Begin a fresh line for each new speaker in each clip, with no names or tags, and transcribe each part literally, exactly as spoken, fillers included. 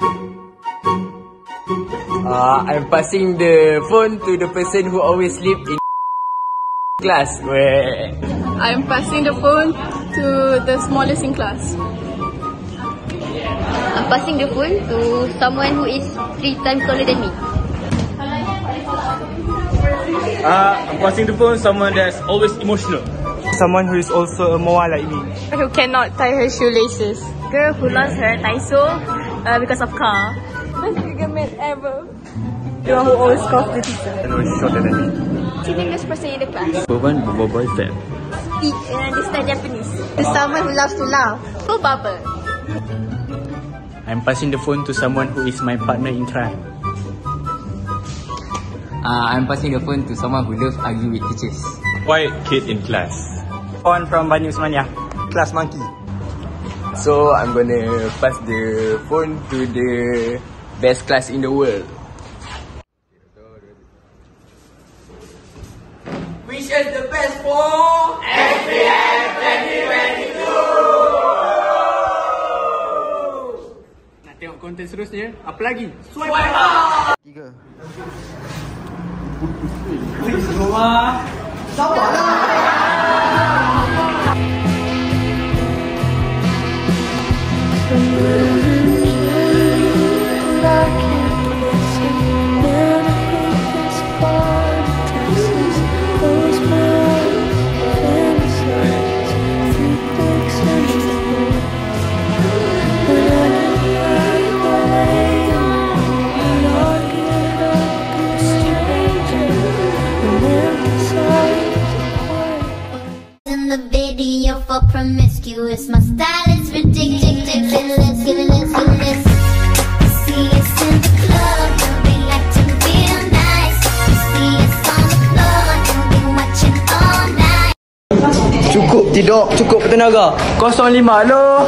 Uh, I'm passing the phone to the person who always sleep in class. Where
I'm passing the phone to the smallest in class.
I'm passing the phone to someone who is three times taller than me.
Uh, I'm passing the phone to someone that's always emotional.
Someone who is also a moa like me.
Who cannot tie her shoelaces.
Girl who lost her Taiso uh, because of car.
Best bigger man ever.
The one who always calls the teacher.
And who is shorter than me.
Cheatingest person in the class.
Perempuan berbual boyfriend.
Speak and understand Japanese.
Someone who loves to laugh.
Who bubble?
I'm passing the phone to someone who is my partner in crime.
uh, I'm passing the phone to someone who loves argue with teachers.
Quiet kid in class.
One from Bani Usmania. Class monkey.
So I'm gonna pass the phone to the best class in the world. Wish us the best for S P M twenty twenty-two.
Nak tengok konten seterusnya? Apa lagi?
Swipe up.
Tiga.
In the video for promiscuous, my style is ridiculous, ridiculous, ridiculous. See us in the club, and we like to feel nice. See us on the floor, and we watching all night.
Cukup tidur, cukup bertenaga. kosong lima lo.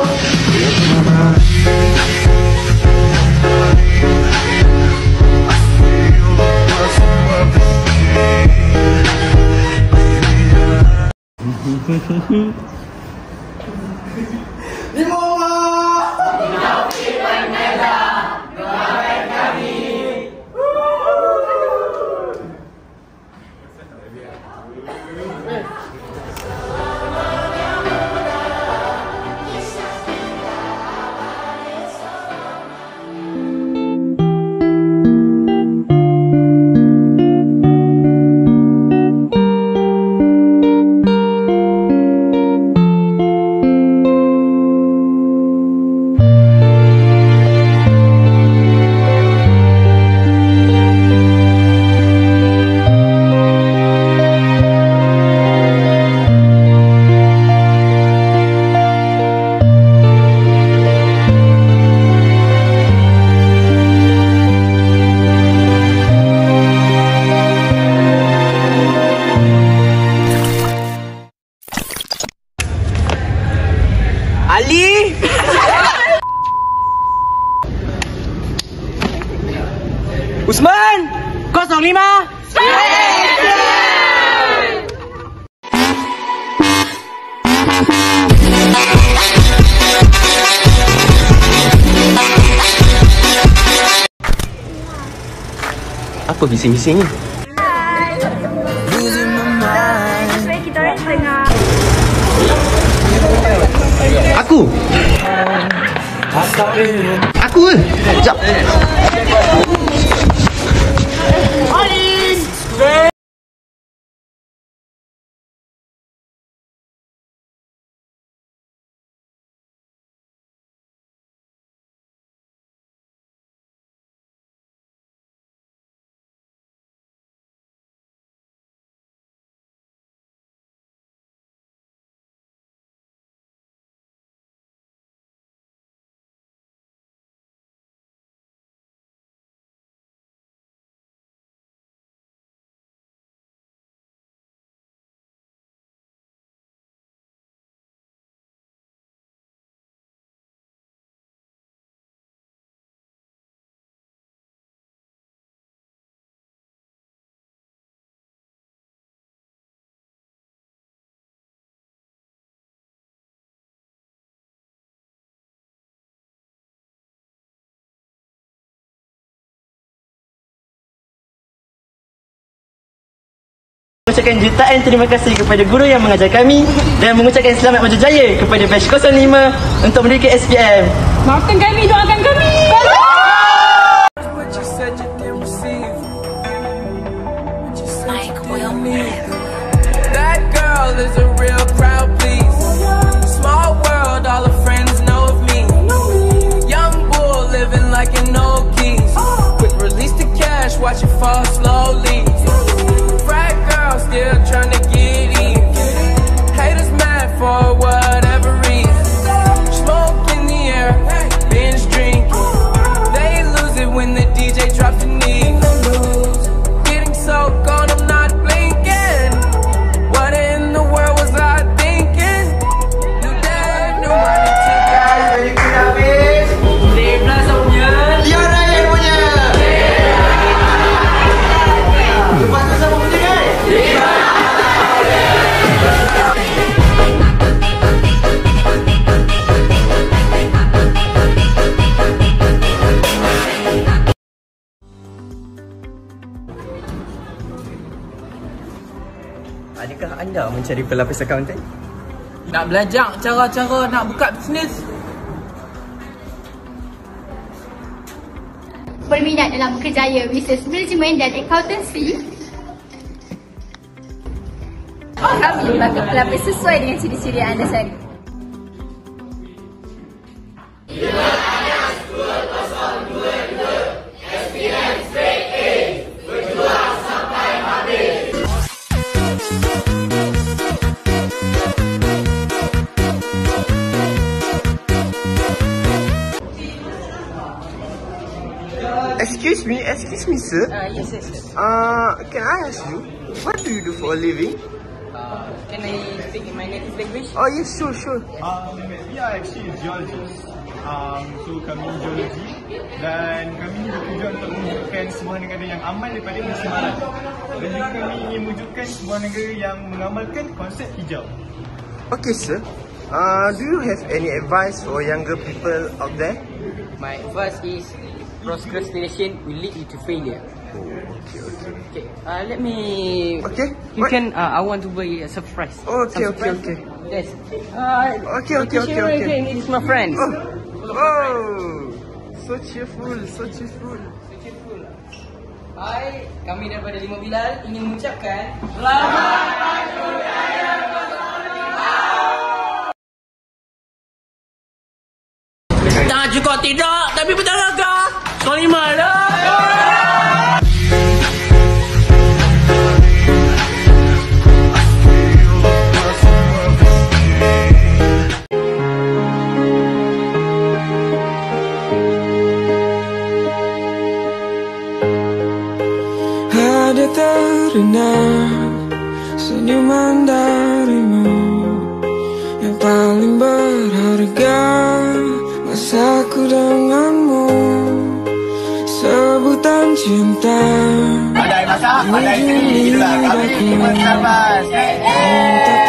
Ali. Usman. kosong lima. Apa bising-bising ni?
Sebenarnya kita orang tengah
Aku. Aku ke? Sekejap.
mengucapkan jutaan terima kasih kepada guru yang mengajar kami dan mengucapkan selamat maju jaya kepada batch kosong lima untuk mendirikan S P M.
Maafkan kami, doakan kami.
That girl is a real crowd, please. Small world, all her friends know of me. Young bull living like an old geese. Quick release the cash, watch it fall slowly. Frat girl still trying to get in. Haters mad for whatever reason. Smoke in the air, binge drinking. They lose it when the D J drops the knee. Getting so gone, I'm not blinking. What in the world was I thinking? New dad, new money to guys.
Play Plus punya. Ya Ryan punya. Lepas tu siapa punya guys? Adakah anda mencari pelapis akauntan?
Nak belajar cara-cara nak buka bisnes?
Berminat dalam berjaya bisnes manajemen dan accountancy?
Kami bakal pelapis sesuai dengan ciri-ciri yang anda cari.
Excuse me, excuse me, sir.
Uh, yes, yes, yes.
Uh, can I ask you, what do you do for a living?
Uh, can I speak in my native language?
Oh yes, sure, sure.
Um, we are actually geologists. Um, so kami geologi dan kami ni bertujuan untuk mewujudkan sebuah negara yang aman daripada pencemaran. Dan juga kami ingin mewujudkan sebuah negara yang mengamalkan konsep hijau.
Okay, sir. Uh, do you have any advice for younger people out there?
My advice is procrastination will lead you to failure.
Oh, okay, okay.
Okay, uh, let me.
Okay.
You
what?
can. Uh, I want to buy a surprise.
Oh, okay,
Some
okay,
surprise.
okay.
Yes. Uh,
Okay, okay, okay, okay.
This is my friend.
Oh, oh, so cheerful, so cheerful.
Hai, kami daripada Lima Bilal ingin mengucapkan selamat maju jaya kosong lima. Tak cukup tidak, tapi betul agak kosong lima dah.
Ada terdengar senyuman darimu yang paling berharga. Masaku denganmu, sebutan cinta.
Pandai masak, pandai sendiri. Itulah kami, Iman Sarbas.